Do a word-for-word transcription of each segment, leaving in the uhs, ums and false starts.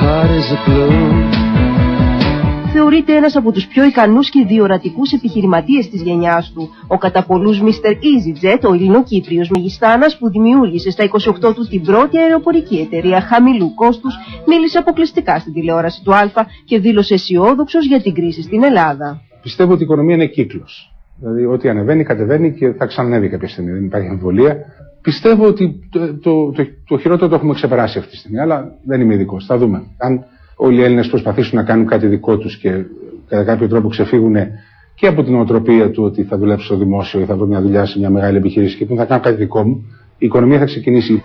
Θεωρείται ένας από τους πιο ικανούς και διορατικούς επιχειρηματίες της γενιάς του. Ο κατά πολλούς μίστερ EasyJet, ο Ελληνοκύπριος μεγιστάνας που δημιούργησε στα είκοσι οκτώ του την πρώτη αεροπορική εταιρεία χαμηλού κόστους, μίλησε αποκλειστικά στην τηλεόραση του Α και δήλωσε αισιόδοξος για την κρίση στην Ελλάδα. Πιστεύω ότι η οικονομία είναι κύκλος. Δηλαδή, ό,τι ανεβαίνει, κατεβαίνει και θα ξανανεύει κάποια στιγμή. Δεν υπάρχει αμφιβολία. Πιστεύω ότι το, το, το, το χειρότερο το έχουμε ξεπεράσει αυτή τη στιγμή, αλλά δεν είμαι ειδικός. Θα δούμε. Αν όλοι οι Έλληνες προσπαθήσουν να κάνουν κάτι δικό τους και κατά κάποιο τρόπο ξεφύγουν και από την οτροπία του ότι θα δουλέψω στο δημόσιο ή θα βρω μια δουλειά σε μια μεγάλη επιχείρηση και που θα κάνω κάτι δικό μου, η οικονομία θα ξεκινήσει.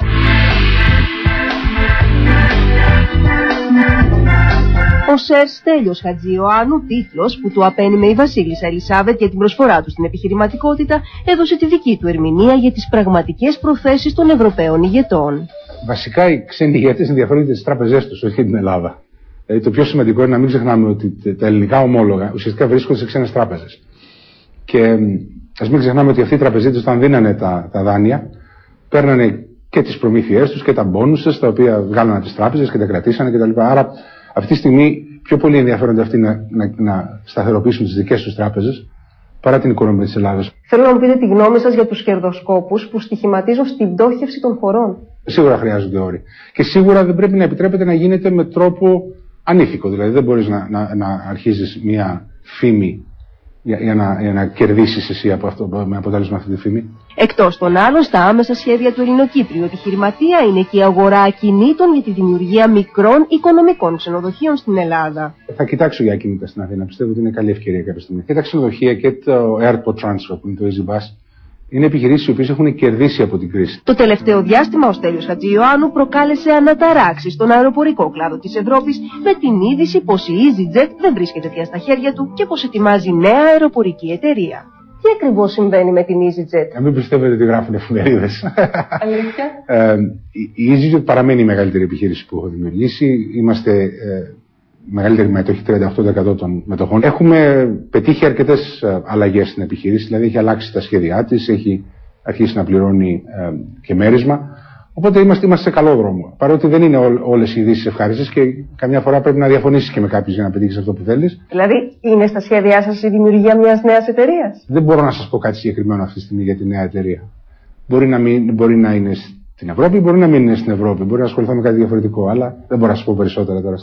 Ο Σερ Στέλιος Χατζιωάννου, τίτλος που του απένιμε η Βασίλισσα Ελισάβετ για την προσφορά του στην επιχειρηματικότητα, έδωσε τη δική του ερμηνεία για τις πραγματικές προθέσεις των Ευρωπαίων ηγετών. Βασικά οι ξένοι ηγέτες ενδιαφέρονται τις τράπεζές τους, όχι την Ελλάδα. Δηλαδή, το πιο σημαντικό είναι να μην ξεχνάμε ότι τα ελληνικά ομόλογα ουσιαστικά βρίσκονται σε ξένες τράπεζες. Και ας μην ξεχνάμε ότι αυτοί οι τραπεζίτες, όταν δίνανε τα, τα δάνεια, παίρνανε και τις προμήθειές τους και τα μπόνουσες, τα οποία βγάλανε τις τράπεζες και τα κρατήσανε κτλ. Άρα, αυτή τη στιγμή πιο πολύ ενδιαφέρονται αυτοί να, να, να σταθεροποιήσουν τις δικές τους τράπεζες παρά την οικονομία της Ελλάδας. Θέλω να μου πείτε τη γνώμη σας για τους κερδοσκόπους που στοιχηματίζουν στην πτώχευση των χωρών. Σίγουρα χρειάζονται όροι. Και σίγουρα δεν πρέπει να επιτρέπεται να γίνεται με τρόπο ανήθικο. Δηλαδή δεν μπορείς να, να, να αρχίζεις μια φήμη για, για, να, για να κερδίσεις εσύ από αυτό, με αποτέλεσμα αυτή τη φήμη. Εκτός των άλλων, στα άμεσα σχέδια του Ελληνοκύπριου επιχειρηματία είναι και η αγορά ακινήτων για τη δημιουργία μικρών οικονομικών ξενοδοχείων στην Ελλάδα. Θα κοιτάξω για ακίνητα στην Αθήνα. Πιστεύω ότι είναι καλή ευκαιρία κάποια στιγμή. Και τα ξενοδοχεία και το Airport Transfer που είναι το EasyBus είναι επιχειρήσεις οι οποίες έχουν κερδίσει από την κρίση. Το τελευταίο διάστημα ο Στέλιος Χατζιωάννου προκάλεσε αναταράξεις στον αεροπορικό κλάδο της Ευρώπης με την είδηση πως η EasyJet δεν βρίσκεται πια στα χέρια του και πως ετοιμάζει νέα αεροπορική εταιρεία. Τι ακριβώς συμβαίνει με την EasyJet? Να μην πιστεύετε ότι γράφουν εφημερίδες. Αλήθεια. ε, η EasyJet παραμένει η μεγαλύτερη επιχείρηση που έχω δημιουργήσει. Είμαστε ε, μεγαλύτερη μετοχή, τριάντα οκτώ τοις εκατό των μετοχών. Έχουμε πετύχει αρκετές αλλαγές στην επιχείρηση, δηλαδή έχει αλλάξει τα σχέδιά της, έχει αρχίσει να πληρώνει ε, και μέρισμα. Οπότε είμαστε, είμαστε σε καλό δρόμο. Παρότι δεν είναι ό, όλες οι ειδήσεις ευχάριστες και καμιά φορά πρέπει να διαφωνήσεις και με κάποιους για να πετύχεις αυτό που θέλεις. Δηλαδή, είναι στα σχέδιά σας η δημιουργία μιας νέας εταιρείας? Δεν μπορώ να σας πω κάτι συγκεκριμένο αυτή τη στιγμή για τη νέα εταιρεία. Μπορεί να, μην, μπορεί να είναι στην Ευρώπη, μπορεί να μην είναι στην Ευρώπη, μπορεί να ασχοληθώ με κάτι διαφορετικό, αλλά δεν μπορώ να σας πω περισσότερα τώρα.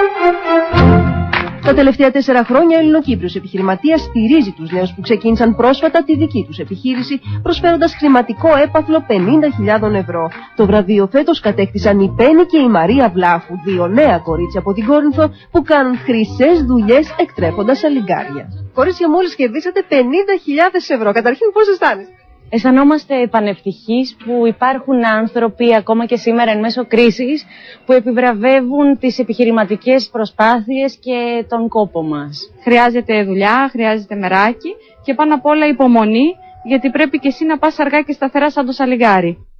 Τα τελευταία τέσσερα χρόνια ο Ελληνοκύπριος επιχειρηματίας στηρίζει τους νέους που ξεκίνησαν πρόσφατα τη δική τους επιχείρηση, προσφέροντας χρηματικό έπαθλο πενήντα χιλιάδες ευρώ. Το βραβείο φέτος κατέκτησαν η Πέννη και η Μαρία Βλάχου, δύο νέα κορίτσια από την Κόρινθο που κάνουν χρυσές δουλειές εκτρέφοντας αλιγκάρια. Κορίτσια, μόλις κερδίσατε πενήντα χιλιάδες ευρώ. Καταρχήν, πώς αισθάνεστε? Αισθανόμαστε πανευτυχείς που υπάρχουν άνθρωποι ακόμα και σήμερα εν μέσω κρίσης που επιβραβεύουν τις επιχειρηματικές προσπάθειες και τον κόπο μας. Χρειάζεται δουλειά, χρειάζεται μεράκι και πάνω απ' όλα υπομονή, γιατί πρέπει και εσύ να πας αργά και σταθερά σαν το σαλιγκάρι.